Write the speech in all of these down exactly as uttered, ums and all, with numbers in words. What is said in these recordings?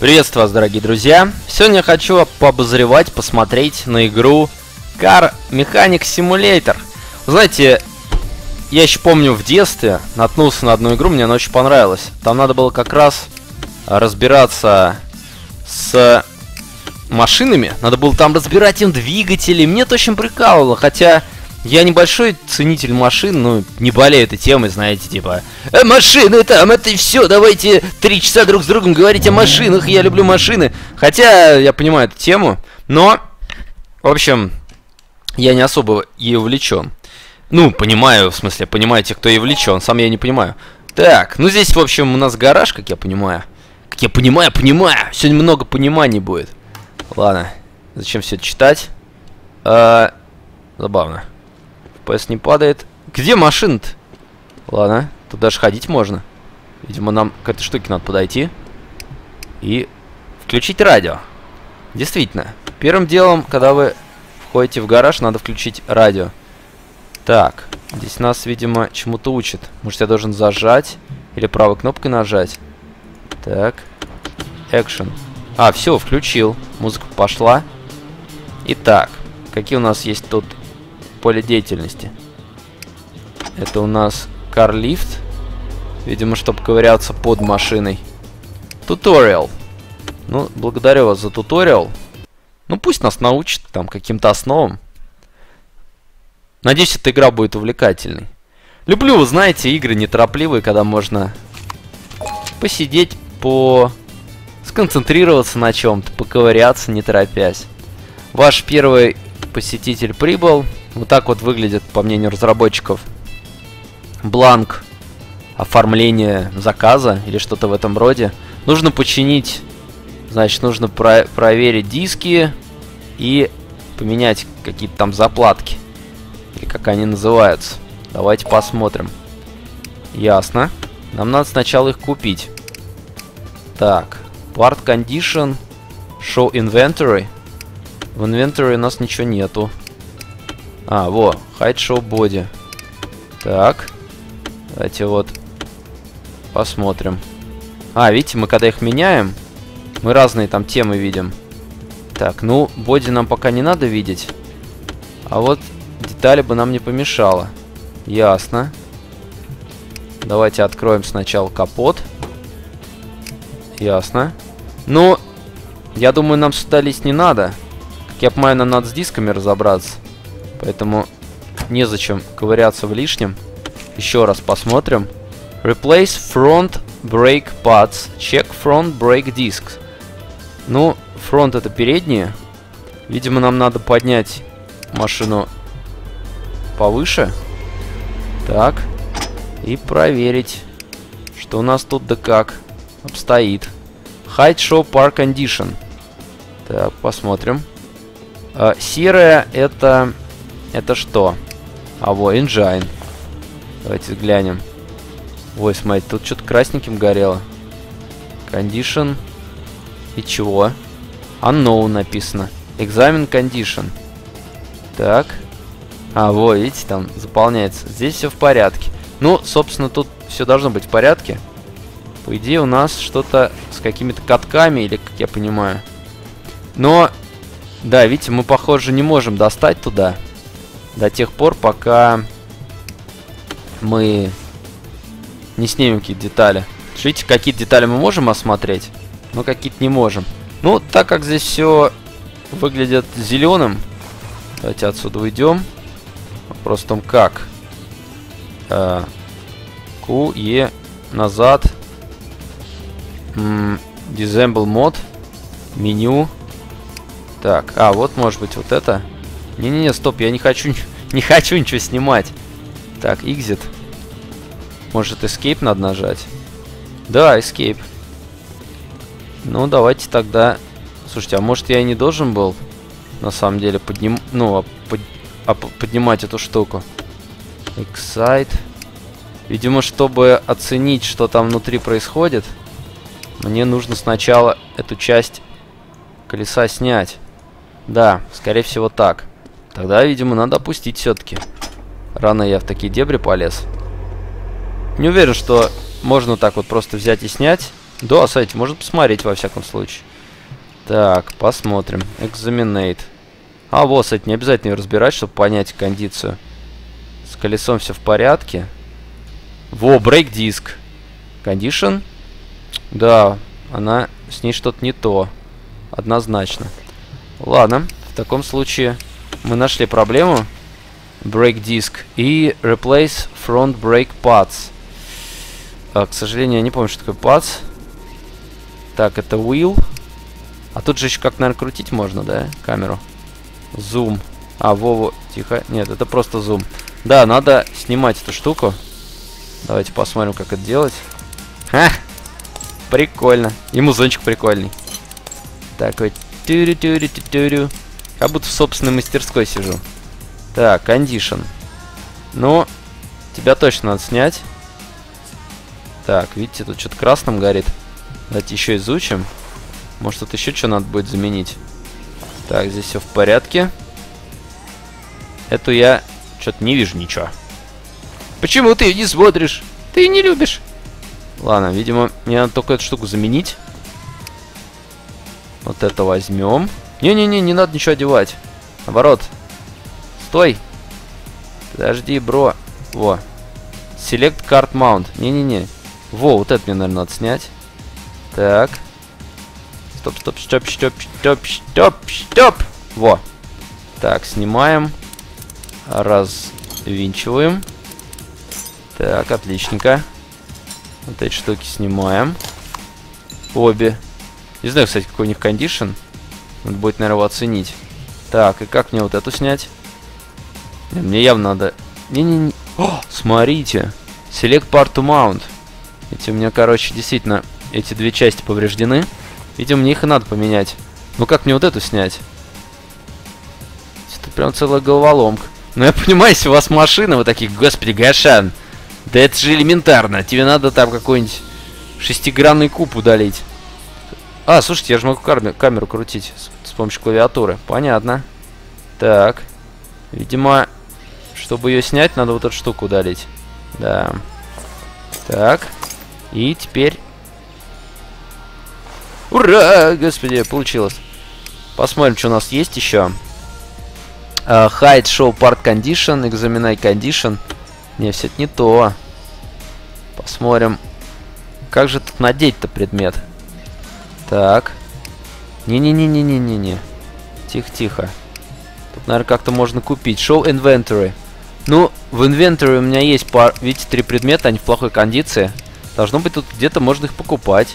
Приветствую вас, дорогие друзья! Сегодня я хочу пообозревать, посмотреть на игру Car Mechanic Simulator. Знаете, я еще помню в детстве наткнулся на одну игру, мне она очень понравилась. Там надо было как раз разбираться с машинами, надо было там разбирать им двигатели. Мне это очень прикалывало, хотя я небольшой ценитель машин, ну, не болею этой темой, знаете, типа э, машины там, это все, давайте три часа друг с другом говорить о машинах, я люблю машины. Хотя я понимаю эту тему, но, в общем, я не особо ей увлечен. Ну, понимаю, в смысле, понимаете, кто ей увлечен, сам я не понимаю. Так, ну здесь, в общем, у нас гараж, как я понимаю. Как я понимаю, понимаю, сегодня много пониманий будет. Ладно, зачем все это читать? А, забавно. эф пи эс не падает. Где машина-то? Ладно, тут даже ходить можно. Видимо, нам к этой штуке надо подойти и включить радио. Действительно, первым делом, когда вы входите в гараж, надо включить радио. Так, здесь нас, видимо, чему-то учат. Может, я должен зажать или правой кнопкой нажать? Так, экшен. А, все, включил. Музыка пошла. Итак, какие у нас есть тут поле деятельности? Это у нас Car Lift. Видимо, чтобы ковыряться под машиной. Туториал. Ну, благодарю вас за туториал. Ну, пусть нас научит там каким-то основам. Надеюсь, эта игра будет увлекательной. Люблю, вы знаете, игры неторопливые, когда можно посидеть, по... сконцентрироваться на чем-то, поковыряться, не торопясь. Ваш первый посетитель прибыл. Вот так вот выглядит, по мнению разработчиков, бланк оформления заказа или что-то в этом роде. Нужно починить, значит, нужно про проверить диски и поменять какие-то там заплатки. Или как они называются. Давайте посмотрим. Ясно. Нам надо сначала их купить. Так. Part Condition. Show Inventory. В инвентаре у нас ничего нету. А, во. Hide Show Body. Так. Давайте вот посмотрим. А, видите, мы когда их меняем, мы разные там темы видим. Так, ну, боди нам пока не надо видеть. А вот детали бы нам не помешало. Ясно. Давайте откроем сначала капот. Ясно. Ну, я думаю, нам сюда лезть не надо. Как я понимаю, нам надо с дисками разобраться. Поэтому незачем ковыряться в лишнем. Еще раз посмотрим. Replace front brake pads. Check front brake discs. Ну, фронт это передние. Видимо, нам надо поднять машину повыше. Так. И проверить, что у нас тут да как обстоит. Hide Show Park Condition. Так, посмотрим. А, серая это... Это что? А, во, Engine. Давайте глянем. Ой, смотрите, тут что-то красненьким горело. Condition. И чего? Unknown написано. Examine Condition. Так. А, во, видите, там заполняется. Здесь все в порядке. Ну, собственно, тут все должно быть в порядке. По идее, у нас что-то с какими-то катками, или как я понимаю. Но, да, видите, мы, похоже, не можем достать туда до тех пор, пока мы не снимем какие-то детали. Видите, какие-то детали мы можем осмотреть, но какие-то не можем. Ну, так как здесь все выглядит зеленым, давайте отсюда уйдем. Вопрос в том, как. А, Q, E, назад. М, Disable мод. Меню. Так, а, вот может быть вот это. Не-не-не, стоп, я не хочу, не хочу ничего снимать. Так, Exit. Может, Escape надо нажать? Да, Escape. Ну, давайте тогда... Слушайте, а может я и не должен был, на самом деле, подним... Ну, а под... а поднимать эту штуку? Excite. Видимо, чтобы оценить, что там внутри происходит, мне нужно сначала эту часть колеса снять. Да, скорее всего так. Тогда, видимо, надо опустить все-таки. Рано я в такие дебри полез. Не уверен, что можно так вот просто взять и снять. Да, кстати, можно посмотреть во всяком случае. Так, посмотрим. Examinate. А, вот, кстати, не обязательно ее разбирать, чтобы понять кондицию. С колесом все в порядке. Во, брейк диск. Condition. Да, она... С ней что-то не то. Однозначно. Ладно, в таком случае мы нашли проблему. Brake disk и replace front brake pads. А, к сожалению, я не помню, что такое pads. Так, это wheel. А тут же еще как, наверное, крутить можно, да, камеру? Зум. А, Вову, тихо. Нет, это просто зум. Да, надо снимать эту штуку. Давайте посмотрим, как это делать. Ха! Прикольно. И музончик прикольный. Такой. Тюрю-тюрю-тюрю. Как будто в собственной мастерской сижу. Так, condition. Ну, тебя точно надо снять. Так, видите, тут что-то красным горит. Давайте еще изучим. Может, тут еще что надо будет заменить. Так, здесь все в порядке. Эту я что-то не вижу ничего. Почему ты не смотришь? Ты не любишь. Ладно, видимо, мне надо только эту штуку заменить. Вот это возьмем. Не-не-не, не надо ничего одевать. Наоборот. Стой. Подожди, бро. Во. Select card mount. Не-не-не. Во, вот это мне, наверное, надо снять. Так. Стоп, стоп, стоп, стоп, стоп, стоп, стоп. Во. Так, снимаем. Развинчиваем. Так, отличненько. Вот эти штуки снимаем. Обе. Не знаю, кстати, какой у них кондишн. Надо будет, наверное, его оценить. Так, и как мне вот эту снять? Не, мне явно надо... Не-не-не. О, смотрите. Select part to mount. Эти у меня, короче, действительно, эти две части повреждены. Видимо, мне их и надо поменять. Ну как мне вот эту снять? Это прям целая головоломка. Ну я понимаю, если у вас машина, вы такие, господи, Гашан. Да это же элементарно. Тебе надо там какой-нибудь шестигранный куб удалить. А, слушайте, я же могу камеру, камеру крутить с, с помощью клавиатуры. Понятно. Так. Видимо, чтобы ее снять, надо вот эту штуку удалить. Да. Так. И теперь... Ура! Господи, получилось. Посмотрим, что у нас есть еще. Uh, hide show part condition. Examine condition. Не, все это не то. Посмотрим. Как же тут надеть-то предмет? Так. Не-не-не-не-не-не-не. Тихо-тихо. Тут, наверное, как-то можно купить. Show inventory. Ну, в инвентаре у меня есть, пар... видите, три предмета, они в плохой кондиции. Должно быть, тут где-то можно их покупать.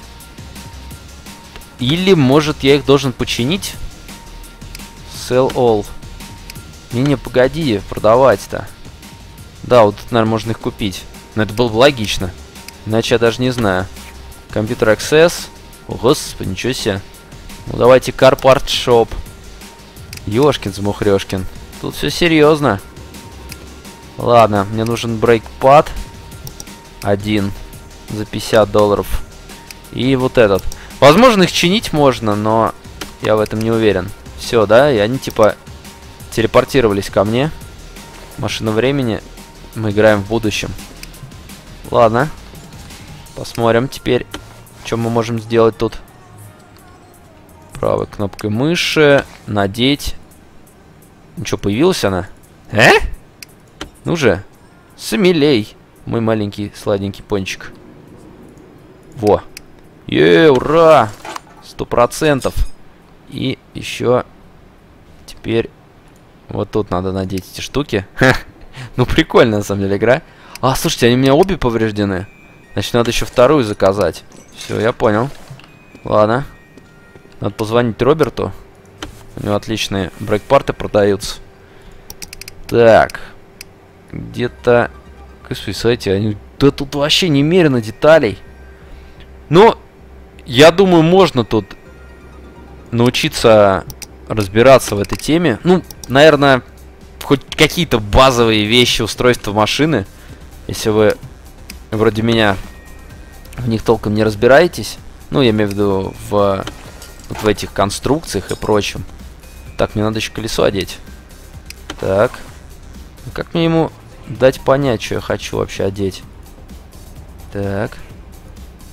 Или, может, я их должен починить? Sell all. Не-не, погоди, продавать-то. Да, вот тут, наверное, можно их купить. Но это было бы логично. Иначе я даже не знаю. Компьютер Access. О, господи, ничего себе. Ну, давайте Car Part Shop. Ёшкин-замухрёшкин. Тут все серьезно. Ладно, мне нужен брейкпад. Один. За пятьдесят долларов. И вот этот. Возможно, их чинить можно, но я в этом не уверен. Все, да, и они типа телепортировались ко мне. Машина времени. Мы играем в будущем. Ладно. Посмотрим теперь, что мы можем сделать тут. Правой кнопкой мыши. Надеть. Ну что, появилась она? Э? Ну же. Смелей, мой маленький сладенький пончик. Во. Е, ура! Сто процентов. И еще теперь вот тут надо надеть эти штуки. Ну, прикольно, на самом деле, игра. А, слушайте, они у меня обе повреждены. Значит, надо еще вторую заказать. Все, я понял. Ладно. Надо позвонить Роберту. У него отличные брейкпарты продаются. Так. Где-то... Господи, смотрите, они... Да тут вообще немерено деталей. Но... Я думаю, можно тут научиться разбираться в этой теме. Ну, наверное, хоть какие-то базовые вещи устройства машины. Если вы, вроде меня, в них толком не разбираетесь. Ну, я имею в виду в, вот в этих конструкциях и прочем. Так, мне надо еще колесо одеть. Так. Как мне ему дать понять, что я хочу вообще одеть? Так.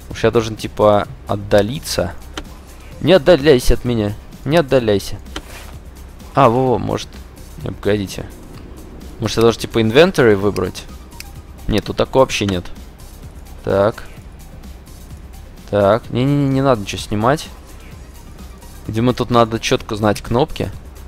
Уж я должен, типа, отдалиться. Не отдаляйся от меня. Не отдаляйся. А, во-во, может... Не, погодите. Может, я должен, типа, inventory выбрать? Нет, тут такого вообще нет. Так. Так. Не-не-не, не надо ничего снимать. Видимо, тут надо четко знать кнопки.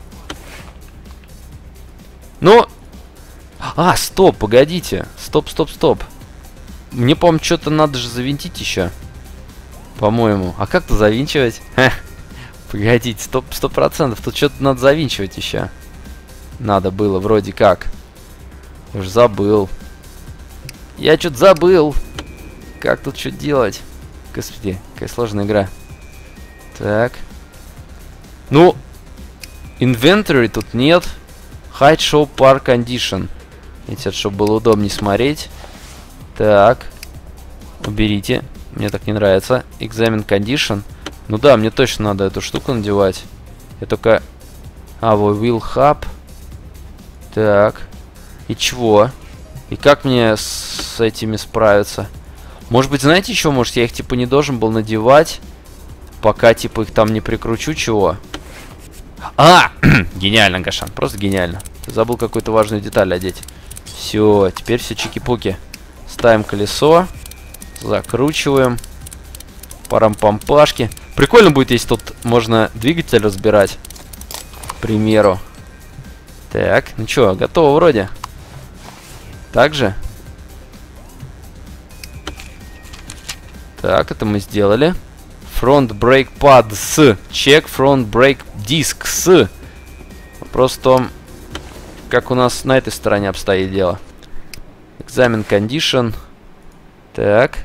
Ну... А, стоп, погодите. Стоп, стоп, стоп. Мне, по-моему, что-то надо же завинтить еще. По-моему. А как-то завинчивать? Ха. Погодите, стоп, сто процентов. Тут что-то надо завинчивать еще. Надо было, вроде как. Уж забыл. Я что-то забыл. Как тут что делать? Господи, какая сложная игра. Так. Ну, inventory тут нет. Hide show par condition. Эти, чтобы было удобнее смотреть. Так. Уберите. Мне так не нравится. Examine condition. Ну да, мне точно надо эту штуку надевать. Я только... А, вот wheel hub. Так. И чего? И как мне с этими справиться? Может быть, знаете еще? Может, я их типа не должен был надевать, пока типа их там не прикручу чего? А! Гениально, Гашан. Просто гениально. Ты забыл какую-то важную деталь одеть. Все, теперь все чики-пуки. Ставим колесо. Закручиваем. Парам-пампашки. Прикольно будет, если тут можно двигатель разбирать. К примеру. Так, ну что, готово вроде. Так же. Так, это мы сделали. Front brake pads. Check front brake discs. Вопрос в том, как у нас на этой стороне обстоит дело. Examine condition. Так.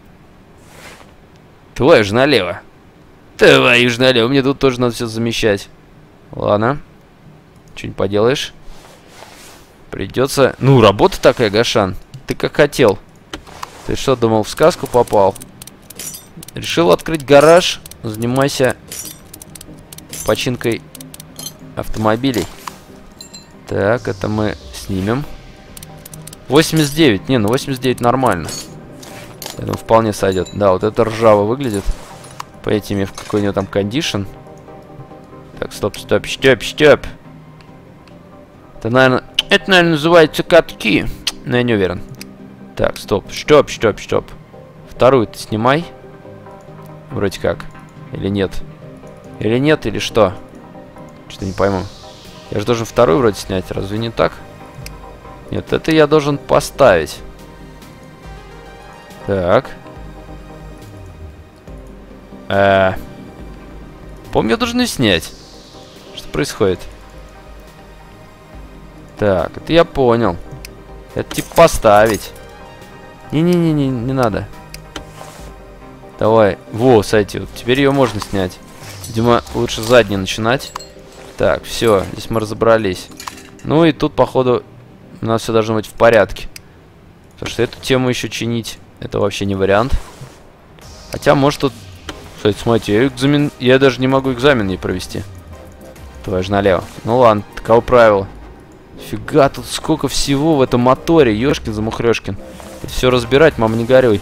Твою же налево. Твою же налево. Мне тут тоже надо все замещать. Ладно. Что не поделаешь. Придется... Ну, работа такая, Гашан. Ты как хотел. Ты что, думал, в сказку попал? Решил открыть гараж. Занимайся починкой автомобилей. Так, это мы снимем. восемьдесят девять. Не, ну восемьдесят девять нормально. Я думаю, вполне сойдет. Да, вот это ржаво выглядит. По этими, в какой у него там кондишн. Так, стоп, стоп, стоп, стоп. Это, наверное... Это, наверное, называется катки. Но я не уверен. Так, стоп, стоп, стоп, стоп. Вторую ты снимай. Вроде как. Или нет? Или нет, или что? Что-то не пойму. Я же должен вторую вроде снять. Разве не так? Нет, это я должен поставить. Так. Э -э. Помню, я должен ее снять. Что происходит? Так, это я понял. Это типа поставить. Не-не-не-не, не надо. Давай. Во, кстати, вот теперь ее можно снять. Видимо, лучше задней начинать. Так, все, здесь мы разобрались. Ну и тут, походу, у нас все должно быть в порядке. Потому что эту тему еще чинить, это вообще не вариант. Хотя, может тут... Кстати, смотрите, я, экзамен... я даже не могу экзамен ей провести. Твою же налево. Ну ладно, таково правило. Фига, тут сколько всего в этом моторе. Ёшкин замухрёшкин. Все разбирать, мама, не горюй.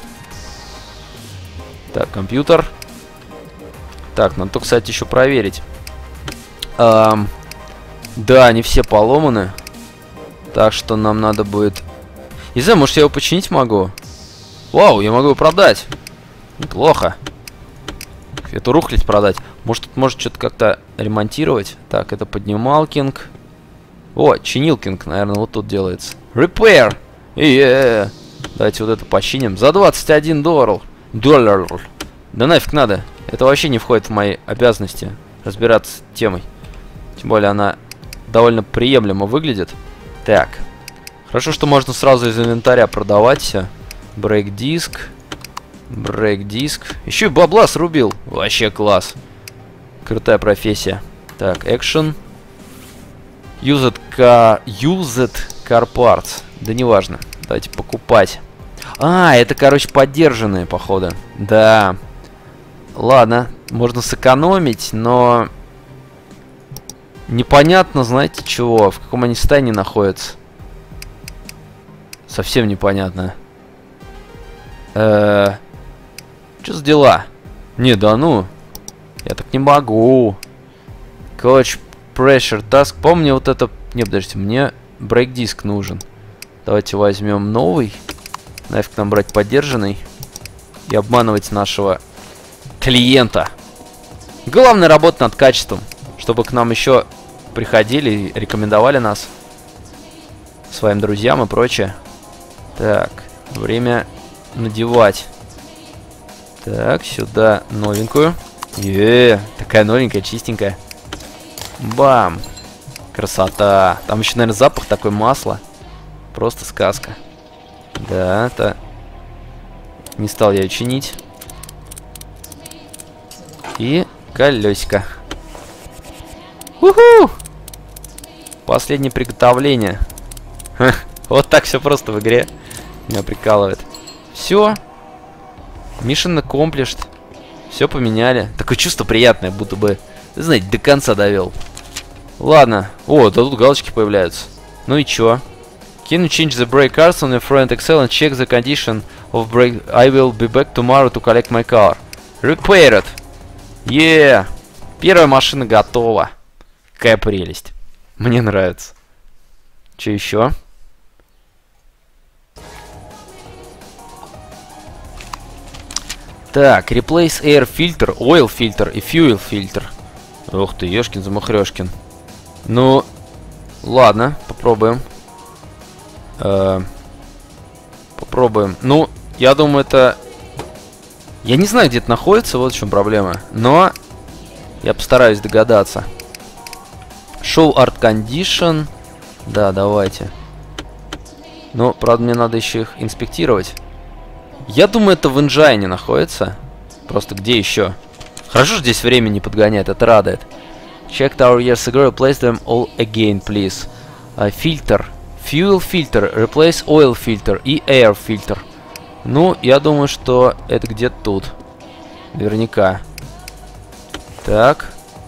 Так, компьютер. Так, надо, кстати, еще проверить. Эм, да, они все поломаны. Так что нам надо будет... Не знаю, может, я его починить могу? Вау, я могу его продать. Неплохо. Эту рухлядь продать. Может, тут может что-то как-то ремонтировать. Так, это поднималкинг. О, чинилкинг, наверное, вот тут делается. Repair. Yeah. Давайте вот это починим. За двадцать один доллар. Доллар. Да нафиг надо. Это вообще не входит в мои обязанности разбираться с темой. Тем более она довольно приемлемо выглядит. Так. Хорошо, что можно сразу из инвентаря продавать все. Брейк-диск. Брейк-диск. Еще и бабла срубил. Вообще класс. Крутая профессия. Так, экшен. Used car, used car parts. Да неважно. Давайте покупать. А, это, короче, поддержанные, походу. Да. Ладно, можно сэкономить, но... Непонятно, знаете, чего? В каком они состоянии находятся. Совсем непонятно. Э-э... Что за дела? Не, да ну. Я так не могу. Coach Pressure Task. Помню вот это... Не, подождите, мне брейк-диск нужен. Давайте возьмем новый. Нафиг нам брать подержанный. И обманывать нашего клиента. Главное работать над качеством. Чтобы к нам еще приходили и рекомендовали нас своим друзьям и прочее. Так, время надевать. Так, сюда новенькую. Е, такая новенькая, чистенькая. Бам! Красота! Там еще, наверное, запах такой масла. Просто сказка. Да, это... Не стал я ее чинить. И колесико. Уху! Последнее приготовление. Ха, вот так все просто в игре. Меня прикалывает. Все. Mission accomplished. Все поменяли. Такое чувство приятное, будто бы, знаете, до конца довел. Ладно. О, да тут галочки появляются. Ну и чё? Can you change the brake cards on your front axle and check the condition of brake? I will be back tomorrow to collect my car. Repaired. Yeah. Первая машина готова. Какая прелесть. Мне нравится. Что еще? Так, replace air filter, oil filter и fuel filter. Ух ты, ешкин замахрёшкин. Ну, ладно, попробуем. Э, попробуем. Ну, я думаю, это... Я не знаю, где это находится, вот в чем проблема. Но я постараюсь догадаться. Show art condition. Да, давайте. Но, правда, мне надо еще их инспектировать. Я думаю, это в engine находится. Просто где еще? Хорошо, что здесь время не подгоняет, это радует. Checked our years ago, replace them all again, please. Uh, filter. Fuel filter, replace oil filter и air filter. Ну, я думаю, что это где-то тут. Наверняка. Так.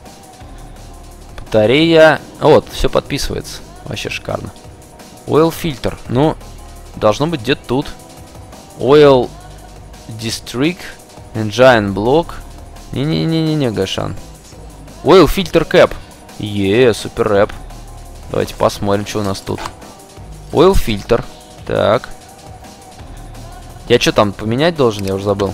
Батарея. Вот, все подписывается. Вообще шикарно. Oil filter. Ну, должно быть где-то тут. Oil District. Engine Block. Не-не-не-не-не, Гашан. Oil Filter Cap. Е, супер рэп. Давайте посмотрим, что у нас тут. Oil Filter. Так. Я что там поменять должен? Я уже забыл.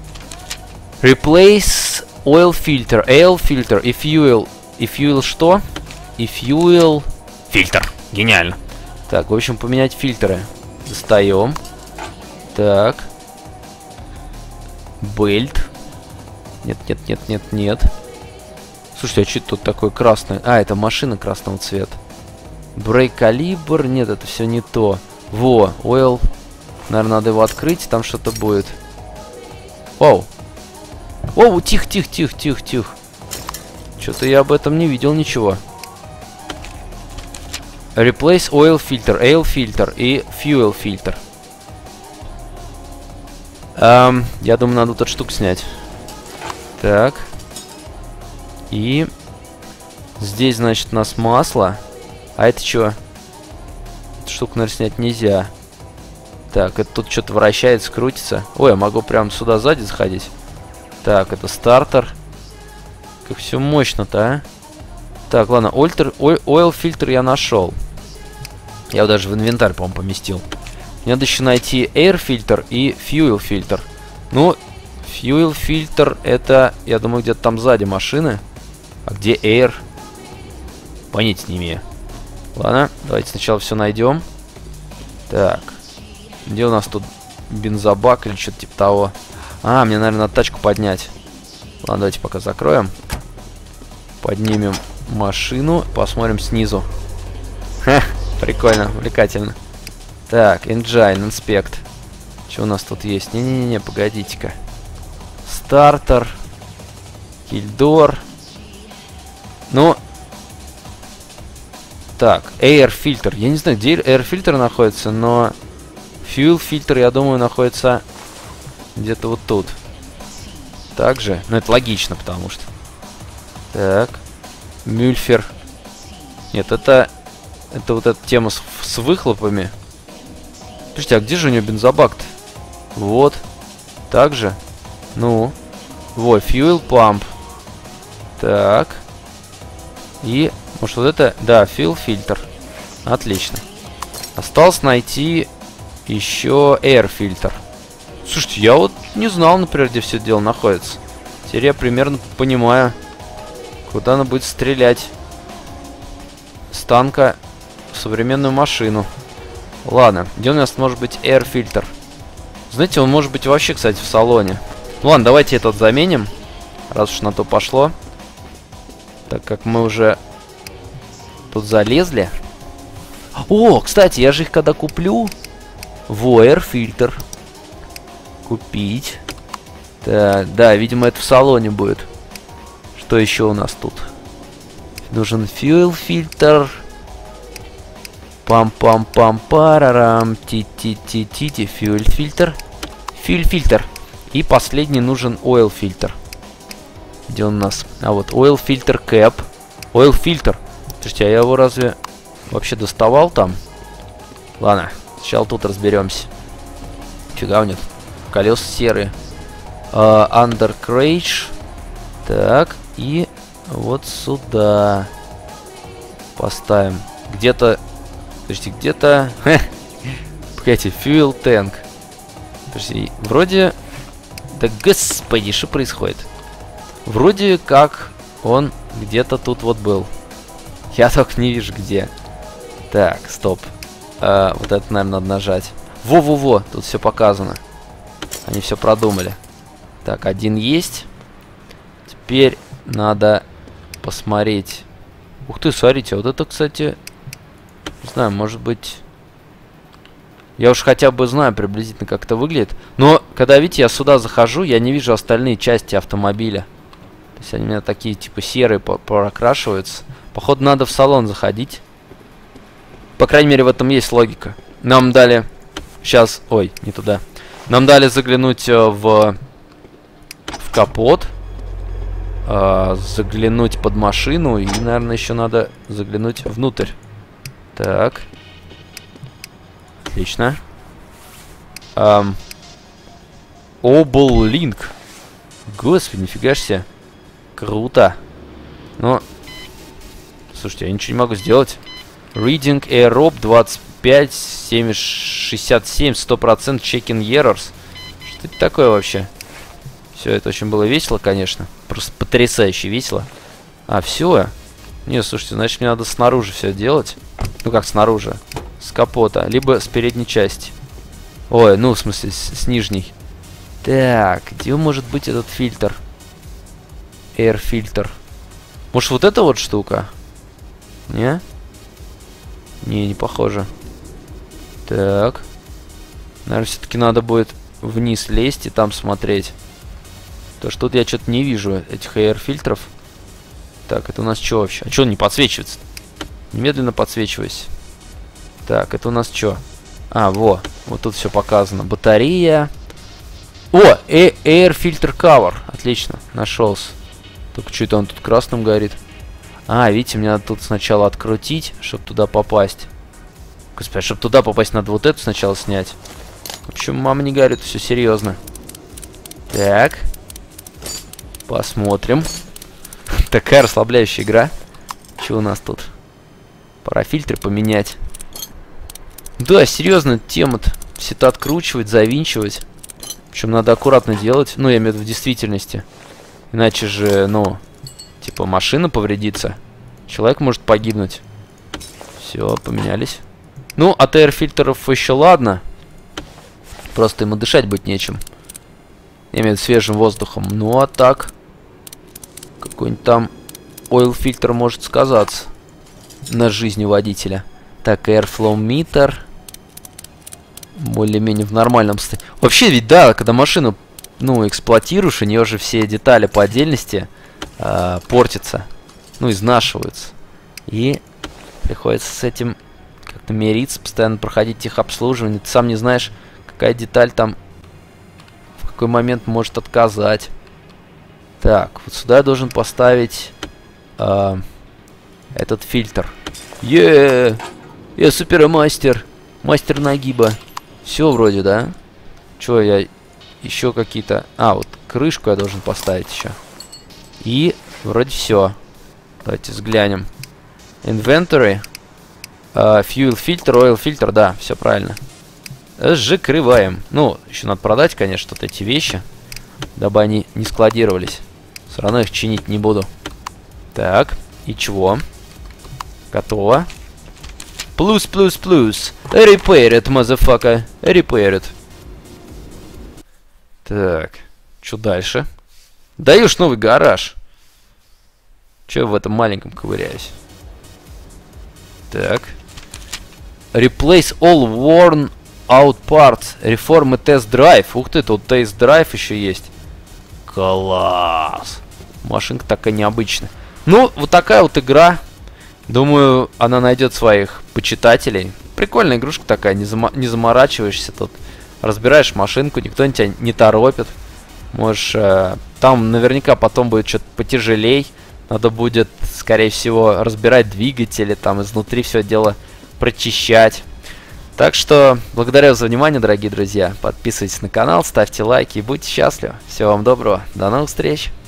Replace Oil Filter, Air Filter и Fuel. И Fuel что? И Fuel... Фильтр. Гениально. Так, в общем, поменять фильтры. Достаем. Так. Бельт. Нет, нет, нет, нет, нет. Слушайте, а что тут такое красное? А, это машина красного цвета. Брейк калибр. Нет, это все не то. Во, oil. Наверное, надо его открыть, там что-то будет. Оу. Оу, тихо, тихо, тихо, тихо, тихо. Что-то я об этом не видел ничего. Replace oil filter, air filter и fuel filter. Um, я думаю, надо вот эту штуку снять. Так. И здесь, значит, у нас масло. А это что? Эту штуку, наверное, снять нельзя. Так, это тут что-то вращается, крутится. Ой, я могу прямо сюда сзади заходить. Так, это стартер. Как все мощно-то, а? Так, ладно, oil, oil фильтр я нашел. Я его даже в инвентарь, по-моему, поместил. Мне надо еще найти air фильтр и fuel фильтр. Ну, fuel фильтр это, я думаю, где-то там сзади машины. А где air? Понятия не имею. Ладно, давайте сначала все найдем. Так. Где у нас тут бензобак или что-то типа того? А, мне, наверное, надо тачку поднять. Ладно, давайте пока закроем. Поднимем машину. Посмотрим снизу. Ха, прикольно, увлекательно. Так, engine, inspect. Что у нас тут есть? Не-не-не, погодите-ка. Стартер. Кильдор. Ну. Так, air фильтр. Я не знаю, где air фильтр находится, но fuel фильтр, я думаю, находится где-то вот тут. Также. Ну, это логично, потому что. Так. Мюльфер. Нет, это... Это вот эта тема с, с выхлопами. Слушайте, а где же у него бензобак-то? Вот. Так же. Ну. Вот, fuel pump. Так. И, может, вот это... Да, fuel фильтр. Отлично. Осталось найти еще air фильтр. Слушайте, я вот не знал, например, где все это дело находится. Теперь я примерно понимаю, куда она будет стрелять. С танка в современную машину. Ладно, где у нас может быть air фильтр? Знаете, он может быть вообще, кстати, в салоне. Ну ладно, давайте этот заменим, раз уж на то пошло. Так как мы уже тут залезли. О, кстати, я же их когда куплю. Во, air фильтр. Купить. Да, да, видимо, это в салоне будет. Что еще у нас тут? Нужен fuel фильтр. Пам-пам-пам-парарам. Ти-ти-ти-ти-ти. Fuel фильтр. Fuel фильтр. И последний нужен oil фильтр. Где он у нас? А вот oil фильтр cap. Oil фильтр. Слушайте, а я его разве вообще доставал там? Ладно, сначала тут разберемся. Фига у нет. Колеса серые. Uh, under crate. Так, и вот сюда поставим. Где-то... Подождите, где-то... Погодите, fuel tank. Подожди, вроде... Да господи, что происходит? Вроде как он где-то тут вот был. Я только не вижу где. Так, стоп. А, вот это, наверное, надо нажать. Во-во-во, тут все показано. Они все продумали. Так, один есть. Теперь надо посмотреть. Ух ты, смотрите, вот это, кстати... Не знаю, может быть... Я уж хотя бы знаю приблизительно, как это выглядит. Но, когда, видите, я сюда захожу, я не вижу остальные части автомобиля. То есть они у меня такие, типа, серые прокрашиваются. Походу, надо в салон заходить. По крайней мере, в этом есть логика. Нам дали... Сейчас... Ой, не туда. Нам дали заглянуть э, в... В капот. Э, заглянуть под машину. И, наверное, еще надо заглянуть внутрь. Так. Отлично. Um, Obel Link. Господи, нифига себе. Круто. Но... Слушайте, я ничего не могу сделать. Reading Aerob двадцать пять семь шестьдесят семь сто процентов checking errors. Что это такое вообще? Все, это очень было весело, конечно. Просто потрясающе весело. А, все. Не, слушайте, значит, мне надо снаружи все делать. Ну как снаружи? С капота. Либо с передней части. Ой, ну в смысле с, с нижней. Так, где может быть этот фильтр? Air фильтр. Может вот эта вот штука? Не? Не, не похоже. Так. Наверное, все-таки надо будет вниз лезть и там смотреть. То что тут я что-то не вижу этих air фильтров. Так, это у нас что вообще? А что он не подсвечивается? Немедленно подсвечивайся. Так, это у нас что? А, во, вот тут все показано. Батарея. О, э Air Filter Cover. Отлично, нашелся. Только что это он тут красным горит. А, видите, мне надо тут сначала открутить, чтобы туда попасть. Господи, чтобы туда попасть, надо вот эту сначала снять. В общем, мама не горит, все серьезно. Так. Посмотрим. Такая расслабляющая игра. Что у нас тут? Пора фильтры поменять. Да, серьезно, тема-то. Все это откручивать, завинчивать. Причем надо аккуратно делать. Ну, я имею в виду в действительности. Иначе же, ну, типа машина повредится. Человек может погибнуть. Все, поменялись. Ну, от air фильтров еще ладно. Просто ему дышать будет нечем. Я имею в виду свежим воздухом. Ну, а так... Какой-нибудь там oil фильтр может сказаться на жизни водителя. Так, airflow meter. Более-менее в нормальном состоянии. Вообще, ведь да, когда машину, ну, эксплуатируешь, у нее же все детали по отдельности э, портятся. Ну, изнашиваются. И приходится с этим как-то мириться, постоянно проходить техобслуживание. Ты сам не знаешь, какая деталь там в какой момент может отказать. Так, вот сюда я должен поставить э, этот фильтр. Еее! Я супермастер! Мастер нагиба. Все вроде, да? Чё, я еще какие-то... А, вот крышку я должен поставить еще. И вроде все. Давайте взглянем. Inventory. Uh, fuel filter, oil filter, да, все правильно. Закрываем. Ну, еще надо продать, конечно, вот эти вещи, дабы они не складировались. Все равно их чинить не буду. Так, и чего? Готово. Плюс, плюс, плюс. Repair it, motherfucker. Repair it. Так, что дальше? Даешь новый гараж. Че я в этом маленьком ковыряюсь? Так. Replace all worn out parts. Reform и test drive. Ух ты, тут тест драйв еще есть. Класс. Машинка такая необычная. Ну, вот такая вот игра. Думаю, она найдет своих почитателей. Прикольная игрушка такая, не, зам... не заморачиваешься тут. Разбираешь машинку, никто тебя не торопит. Можешь... Э... Там наверняка потом будет что-то потяжелей. Надо будет, скорее всего, разбирать двигатели, там изнутри все дело прочищать. Так что, благодарю за внимание, дорогие друзья. Подписывайтесь на канал, ставьте лайки и будьте счастливы. Всего вам доброго. До новых встреч.